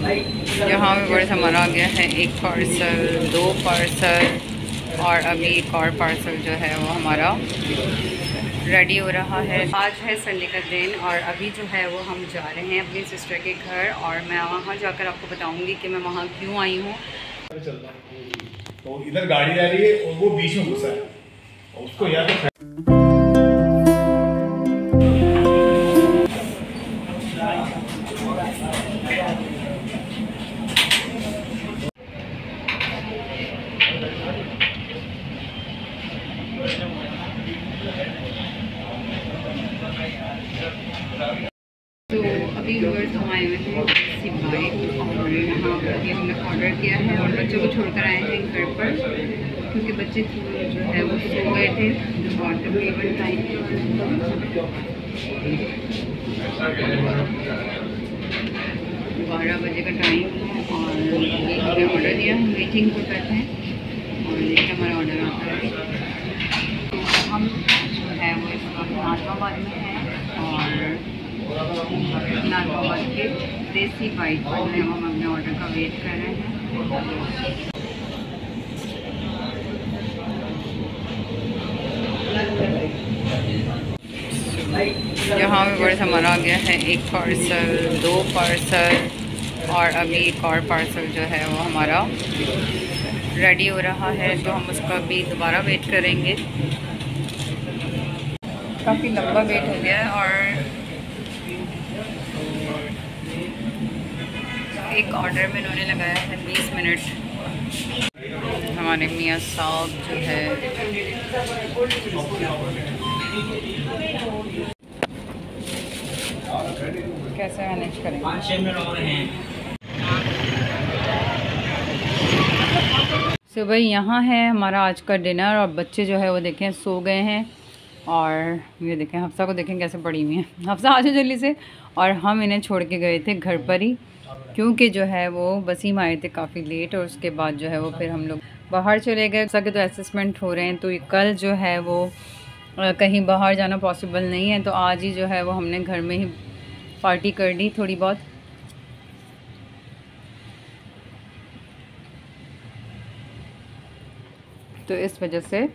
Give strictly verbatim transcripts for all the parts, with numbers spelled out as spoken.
यहाँ पे बड़ा हमारा आ गया है एक पार्सल, दो पार्सल और अभी एक और पार्सल जो है वो हमारा रेडी हो रहा है। आज है संडे का दिन और अभी जो है वो हम जा रहे हैं अपनी सिस्टर के घर और मैं वहाँ जाकर आपको बताऊँगी कि मैं वहाँ क्यों आई हूँ। तो इधर गाड़ी आ रही है और वो बीच में घुसा है उसको या तो तो अभी व्यूअर्स हम आए हुए हैं किसी बाइक और यहाँ पर अभी हमने ऑर्डर किया है और बच्चों को छोड़कर आए हैं घर पर क्योंकि बच्चे जो है वो सो गए थे और तकरीबन टाइम बारह बजे का टाइम है और अभी हमने ऑर्डर दिया, हम मीटिंग पर बैठे हैं और देखिए हमारा ऑर्डर आता है। तो हम जो है वो इस वक्त नाजमाबाद में हैं और नाजमाबाद के देसी बाइक पर जो है हम अपने ऑर्डर का वेट कर रहे हैं। यहाँ पे बड़ा हमारा आ गया है एक पार्सल, दो पार्सल और अभी एक और पार्सल जो है वो हमारा रेडी हो रहा है, तो हम उसका भी दोबारा वेट करेंगे। काफ़ी लंबा वेट हो गया है और एक ऑर्डर में इन्होंने लगाया है बीस मिनट। हमारे मियाँ साहब जो है कैसे मैनेज करेंगे। सो भाई यहाँ है हमारा आज का डिनर और बच्चे जो है वो देखें सो गए हैं और ये देखें हफ्सा को देखें कैसे पड़ी हुई हैं। हफ्सा आ जाओ जल्दी से। और हम इन्हें छोड़ के गए थे घर पर ही क्योंकि जो है वो वसीम आए थे काफ़ी लेट और उसके बाद जो है वो फिर हम लोग बाहर चले गए। सबके तो असेसमेंट हो रहे हैं तो कल जो है वो कहीं बाहर जाना पॉसिबल नहीं है, तो आज ही जो है वो हमने घर में ही पार्टी कर ली थोड़ी बहुत। तो इस वजह से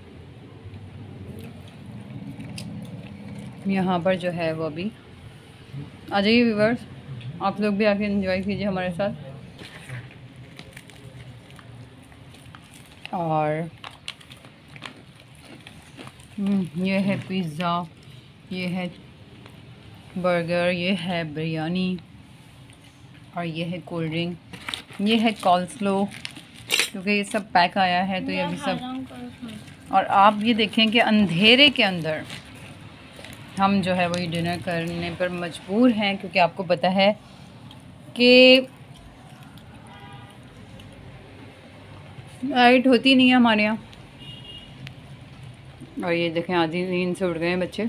यहाँ पर जो है वो अभी आ जाइए व्यूअर्स, आप लोग भी आके एंजॉय कीजिए हमारे साथ। और ये है पिज़्ज़ा, ये है बर्गर, ये है बिरयानी और ये है कोल्ड ड्रिंक, ये है कॉल्स्लो क्योंकि ये सब पैक आया है तो ये अभी सब। और आप ये देखें कि अंधेरे के अंदर हम जो है वही डिनर करने पर मजबूर हैं क्योंकि आपको पता है कि लाइट होती नहीं है हमारे यहाँ। और ये देखें आधी नींद से उठ गए हैं बच्चे।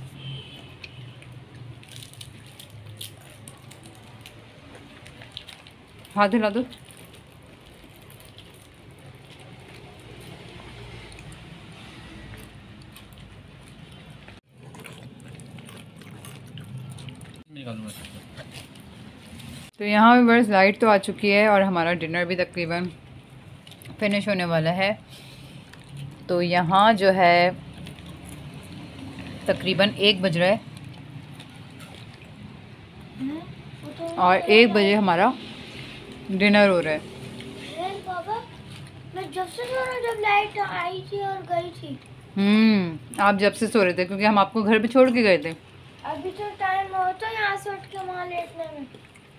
हाथ हिला दो। तो यहाँ पे बस लाइट तो आ चुकी है और हमारा डिनर भी तकरीबन फिनिश होने वाला है। तो यहाँ जो है तकरीबन एक बज रहा है और एक बजे हमारा डिनर हो रहा है। पापा, मैं जब से सो रहा जब लाइट आई थी और गई थी। हम्म आप जब से सो रहे थे क्योंकि हम आपको घर पे छोड़ के गए थे। अभी तो टाइम हो तो यहाँ से उठ के वहाँ लेटने में।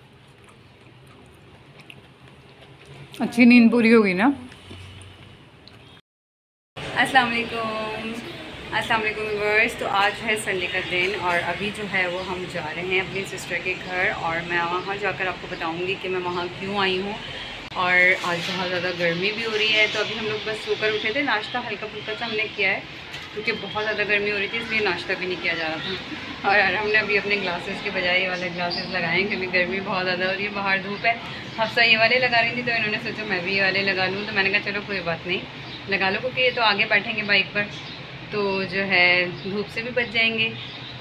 अच्छी नींद पूरी होगी ना। अस्सलाम वालेकुम, अस्सलाम वालेकुम व्यूअर्स। तो आज है संडे का दिन और अभी जो है वो हम जा रहे हैं अपनी सिस्टर के घर और मैं वहाँ जाकर आपको बताऊँगी कि मैं वहाँ क्यों आई हूँ। और आज बहुत ज़्यादा गर्मी भी हो रही है तो अभी हम लोग बस सोकर उठे थे, नाश्ता हल्का फुल्का सा हमने किया है क्योंकि बहुत ज़्यादा गर्मी हो रही थी इसलिए नाश्ता भी नहीं किया जा रहा था। और हमने अभी अपने ग्लासेस के बजाय ये वाले ग्लासेस लगाए हैं क्योंकि गर्मी बहुत ज़्यादा हो रही है, बाहर धूप है। हफ्सा ये वाले लगा रही थी तो इन्होंने सोचा मैं भी ये वाले लगा लूँ, तो मैंने कहा चलो कोई बात नहीं लगा लो क्योंकि ये तो आगे बैठेंगे बाइक पर तो जो है धूप से भी बच जाएंगे।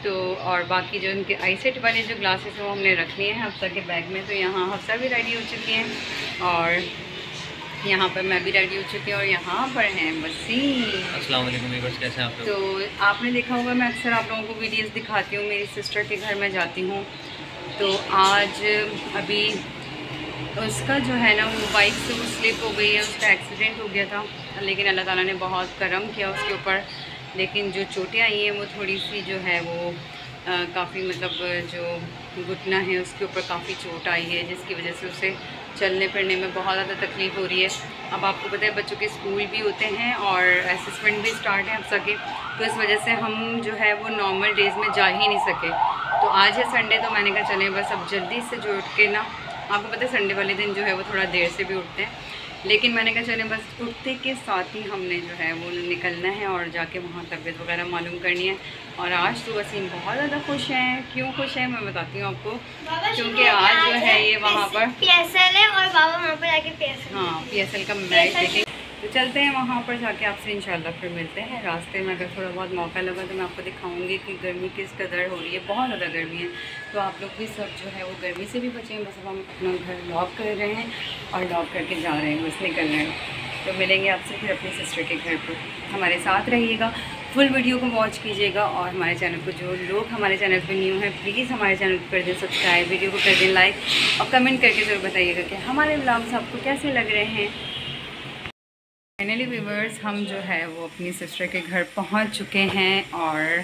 तो और बाकी जो उनके आई सेट वाले जो ग्लासेस हैं वो हमने रख लिए हैं हफ्सा के बैग में। तो यहाँ हफ्सा भी रेडी हो चुकी हैं और यहाँ पर मैं भी रेडी हो चुकी हूँ और यहाँ पर हैं वसीम। अस्सलाम वालेकुम व्यूअर्स, कैसे हैं आप लोग? तो आपने देखा होगा मैं अक्सर आप लोगों को वीडियोस दिखाती हूँ, मेरी सिस्टर के घर में जाती हूँ। तो आज अभी उसका जो है ना वो बाइक से वो स्लिप हो गई है, उसका एक्सीडेंट हो गया था, लेकिन अल्लाह ताला ने बहुत करम किया उसके ऊपर। लेकिन जो चोटें आई हैं वो थोड़ी सी जो है वो काफ़ी मतलब जो घुटना है उसके ऊपर काफ़ी चोट आई है, जिसकी वजह से उसे चलने फिरने में बहुत ज़्यादा तकलीफ़ हो रही है। अब आपको पता है बच्चों के स्कूल भी होते हैं और असेसमेंट भी स्टार्ट है अब सके, तो इस वजह से हम जो है वो नॉर्मल डेज़ में जा ही नहीं सके। तो आज है संडे, तो मैंने कहा चलें बस अब जल्दी से जो उठ के ना, आपको पता है संडे वाले दिन जो है वो थोड़ा देर से भी उठते हैं, लेकिन मैंने कहा चलें बस उठते के साथ ही हमने जो है वो निकलना है और जाके वहाँ तबीयत वगैरह मालूम करनी है। और आज तो वसीम बहुत ज़्यादा खुश हैं। क्यों खुश हैं मैं बताती हूँ आपको, क्योंकि आज जो है ये वहाँ पर पी एस एल है और बाबा वहाँ पर जाके पी एस एल हाँ पी एस एल का मैच देखेंगे। तो चलते हैं वहाँ पर जाके आपसे इंशाल्लाह फिर मिलते हैं। रास्ते में अगर थोड़ा बहुत मौका लगा तो मैं आपको दिखाऊंगी कि गर्मी किस कदर हो रही है, बहुत ज़्यादा गर्मी है। तो आप लोग भी सब जो है वो गर्मी से भी बचें। बस अब हम अपना घर लॉक कर रहे हैं और लॉक करके जा रहे हैं, बस निकल रहे हैं। तो मिलेंगे आपसे फिर अपनी सिस्टर के घर पर। हमारे साथ रहिएगा, फुल वीडियो को वॉच कीजिएगा और हमारे चैनल को, जो लोग हमारे चैनल पर न्यू हैं प्लीज़ हमारे चैनल को कर दें सब्सक्राइब, वीडियो को कर दें लाइक और कमेंट करके ज़रूर बताइएगा कि हमारे व्लॉग्स आपको कैसे लग रहे हैं। फाइनली व्यूअर्स हम जो है वो अपनी सिस्टर के घर पहुंच चुके हैं और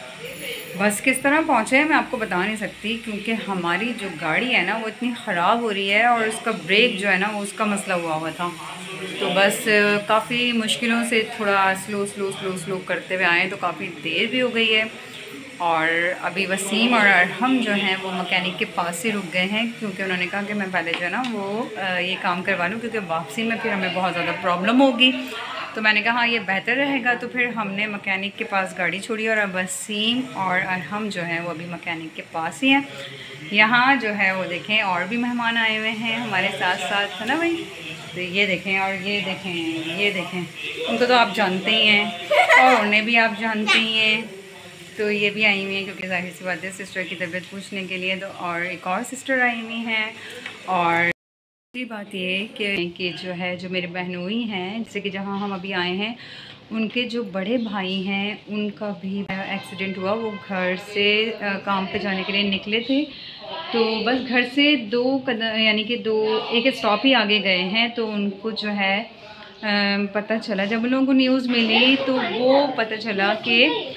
बस किस तरह पहुंचे हैं मैं आपको बता नहीं सकती, क्योंकि हमारी जो गाड़ी है ना वो इतनी ख़राब हो रही है और उसका ब्रेक जो है ना वो उसका मसला हुआ हुआ था। तो बस काफ़ी मुश्किलों से थोड़ा स्लो स्लो स्लो स्लो करते हुए आए, तो काफ़ी देर भी हो गई है। और अभी वसीम और हम जो हैं वो मैकेनिक के पास से रुक गए हैं, क्योंकि उन्होंने कहा कि मैं पहले जो है ना वो ये काम करवा लूँ, क्योंकि वापसी में फिर हमें बहुत ज़्यादा प्रॉब्लम होगी। तो मैंने कहा हाँ ये बेहतर रहेगा। तो फिर हमने मैकेनिक के पास गाड़ी छोड़ी और अब वसीम और हम जो हैं वो अभी मैकेनिक के पास ही हैं। यहाँ जो है वो देखें और भी मेहमान आए हुए हैं हमारे साथ साथ, है ना भाई। तो ये देखें और ये देखें, ये देखें, उनको तो आप जानते ही हैं और उन्हें भी आप जानते ही हैं। तो ये भी आई हुई हैं क्योंकि जाहिर सी बात है सिस्टर की तबीयत पूछने के लिए। तो और एक और सिस्टर आई हुई हैं। और दूसरी बात ये कि, कि जो है जो मेरे बहनोई हैं, जैसे कि जहाँ हम अभी आए हैं, उनके जो बड़े भाई हैं उनका भी एक्सीडेंट हुआ। वो घर से आ, काम पे जाने के लिए निकले थे, तो बस घर से दो कदम यानी कि दो एक स्टॉप ही आगे गए हैं, तो उनको जो है पता चला, जब उन लोगों को न्यूज़ मिली तो वो पता चला कि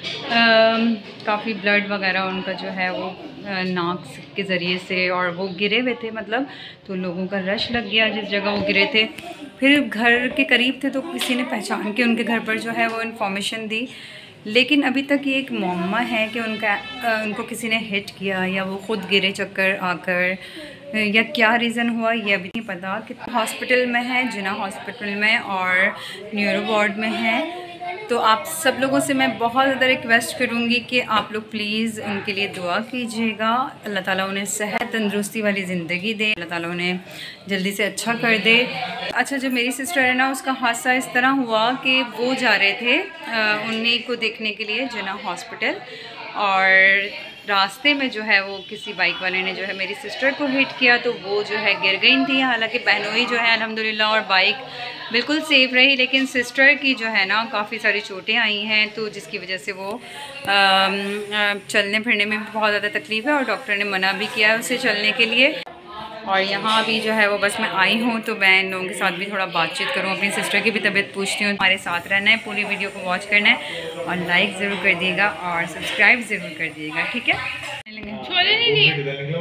काफ़ी ब्लड वगैरह उनका जो है वो नाक के ज़रिए से, और वो गिरे हुए थे मतलब, तो लोगों का रश लग गया जिस जगह वो गिरे थे। फिर घर के करीब थे तो किसी ने पहचान के उनके घर पर जो है वो इन्फॉर्मेशन दी, लेकिन अभी तक ये एक मुअम्मा है कि उनका उनको किसी ने हिट किया या वो ख़ुद गिरे चक्कर आकर, या क्या रीज़न हुआ ये अभी नहीं पता। कि हॉस्पिटल में है, जिना हॉस्पिटल में और न्यूरो वार्ड में है। तो आप सब लोगों से मैं बहुत ज़्यादा रिक्वेस्ट करूँगी कि आप लोग प्लीज़ उनके लिए दुआ कीजिएगा। अल्लाह ताला उन्हें सेहत तंदुरुस्ती वाली ज़िंदगी दे, अल्लाह ताला उन्हें जल्दी से अच्छा कर दे। अच्छा, जो मेरी सिस्टर है ना उसका हादसा इस तरह हुआ कि वो जा रहे थे उन्हीं को देखने के लिए जिना हॉस्पिटल, और रास्ते में जो है वो किसी बाइक वाले ने जो है मेरी सिस्टर को हिट किया, तो वो जो है गिर गई थी। हालांकि बहनोई जो है अल्हम्दुलिल्लाह और बाइक बिल्कुल सेफ़ रही, लेकिन सिस्टर की जो है ना काफ़ी सारी चोटें आई हैं, तो जिसकी वजह से वो आ, आ, चलने फिरने में भी बहुत ज़्यादा तकलीफ़ है और डॉक्टर ने मना भी किया है उसे चलने के लिए। और यहाँ अभी जो है वो बस मैं आई हूँ तो मैं इन लोगों के साथ भी थोड़ा बातचीत करूँ, अपनी सिस्टर की भी तबीयत पूछती हूँ। हमारे साथ रहना है, पूरी वीडियो को वॉच करना है और लाइक ज़रूर कर दिएगा और सब्सक्राइब ज़रूर कर दिएगा, ठीक है। छोले नहीं दिए।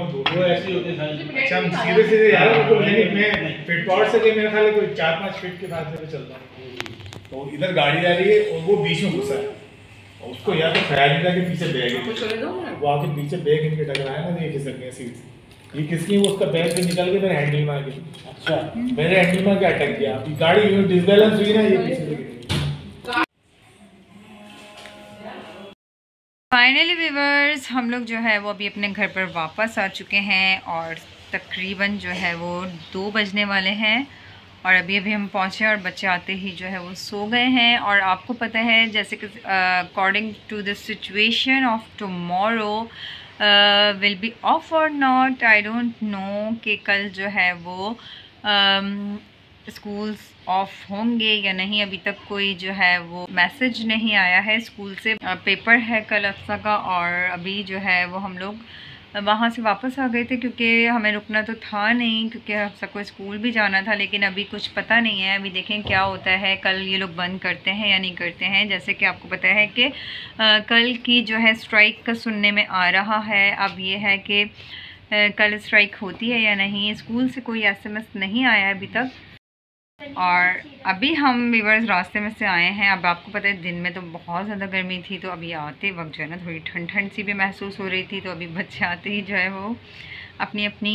अच्छा हम सीधे सीधे यार उनको लेकिन मैं फिट पावर से के मेरे ख्याल है कोई चार पाँच फीट के बाद से चलता हूँ, तो इधर गाड़ी आ रही है और वो बीच में घुसा है, और उसको या तो ख्याल नहीं था कि पीछे बैग है, वो आके पीछे बैग इनके टकराया ना, ये खिसक गया सीट। ये किसकी वो उसका बैग से निकल के मेरे हैंडल मार के, अच्छा मेरे हैंडल मार के अटक गया। अभी गाड़ी यूं डिसबैलेंस हुई ना, ये पीछे से गिरी। फाइनली व्यूअर्स हम लोग जो है वो अभी अपने घर पर वापस आ चुके हैं और तकरीबन जो है वो दो बजने वाले हैं। और अभी अभी हम पहुँचे और बच्चे आते ही जो है वो सो गए हैं। और आपको पता है जैसे कि according to the situation of tomorrow will be off और नॉट, आई डोंट नो कि कल जो है वो स्कूल्स uh, ऑफ होंगे या नहीं। अभी तक कोई जो है वो मैसेज नहीं आया है स्कूल से। पेपर है कल अफ्सा का और अभी जो है वो हम लोग वहाँ से वापस आ गए थे क्योंकि हमें रुकना तो था नहीं, क्योंकि अफ्सा को स्कूल भी जाना था। लेकिन अभी कुछ पता नहीं है, अभी देखें क्या होता है, कल ये लोग बंद करते हैं या नहीं करते हैं। जैसे कि आपको पता है कि कल की जो है स्ट्राइक का सुनने में आ रहा है। अब ये है कि कल स्ट्राइक होती है या नहीं, स्कूल से कोई एसएमएस नहीं आया है अभी तक। और अभी हम व्यूअर्स रास्ते में से आए हैं। अब आपको पता है दिन में तो बहुत ज़्यादा गर्मी थी, तो अभी आते वक्त जो है ना थोड़ी ठंड ठंड सी भी महसूस हो रही थी। तो अभी बच्चे आते ही जो है वो अपनी अपनी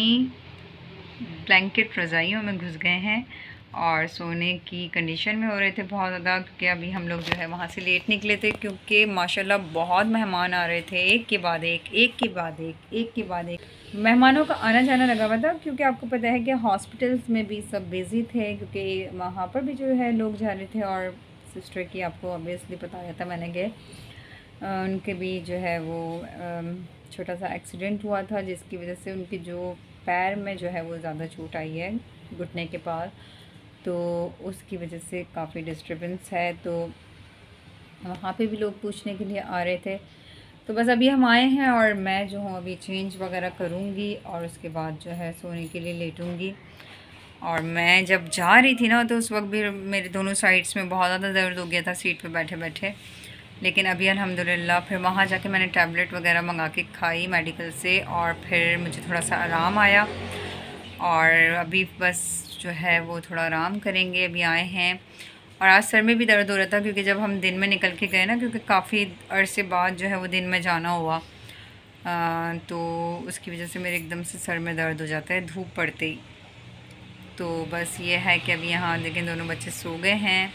ब्लैंकेट रज़ाइयों में घुस गए हैं और सोने की कंडीशन में हो रहे थे बहुत ज़्यादा, क्योंकि अभी हम लोग जो है वहाँ से लेट निकले थे क्योंकि माशाल्लाह बहुत मेहमान आ रहे थे, एक के बाद एक एक के बाद एक एक के बाद एक मेहमानों का आना जाना लगा हुआ था। क्योंकि आपको पता है कि हॉस्पिटल्स में भी सब बिज़ी थे, क्योंकि वहाँ पर भी जो है लोग जा रहे थे। और सिस्टर की आपको ऑब्वियसली बताया था मैंने कि उनके भी जो है वो छोटा सा एक्सीडेंट हुआ था, जिसकी वजह से उनकी जो पैर में जो है वो ज़्यादा चोट आई है घुटने के पास, तो उसकी वजह से काफ़ी डिस्टर्बेंस है। तो वहाँ पे भी लोग पूछने के लिए आ रहे थे। तो बस अभी हम आए हैं और मैं जो हूँ अभी चेंज वगैरह करूँगी और उसके बाद जो है सोने के लिए लेटूँगी। और मैं जब जा रही थी ना तो उस वक्त भी मेरे दोनों साइड्स में बहुत ज़्यादा दर्द हो गया था सीट पे बैठे बैठे। लेकिन अभी अल्हम्दुलिल्लाह फिर वहाँ जाके मैंने टैबलेट वगैरह मंगा के खाई मेडिकल से और फिर मुझे थोड़ा सा आराम आया। और अभी बस जो है वो थोड़ा आराम करेंगे। अभी आए हैं और आज सर में भी दर्द हो रहा था, क्योंकि जब हम दिन में निकल के गए ना, क्योंकि काफ़ी अरसे बाद जो है वो दिन में जाना हुआ, आ, तो उसकी वजह से मेरे एकदम से सर में दर्द हो जाता है धूप पड़ते ही। तो बस ये है कि अभी यहाँ देखें दोनों बच्चे सो गए हैं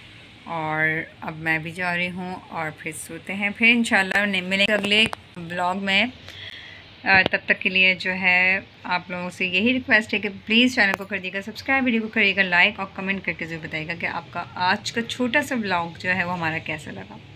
और अब मैं भी जा रही हूँ और फिर सोते हैं। फिर इंशाल्लाह मिलेंगे अगले ब्लॉग में। तब तक के लिए जो है आप लोगों से यही रिक्वेस्ट है कि प्लीज़ चैनल को कर दीजिएगा सब्सक्राइब, वीडियो को करिएगा लाइक और कमेंट करके ज़रूर बताइएगा कि आपका आज का छोटा सा ब्लॉग जो है वो हमारा कैसा लगा।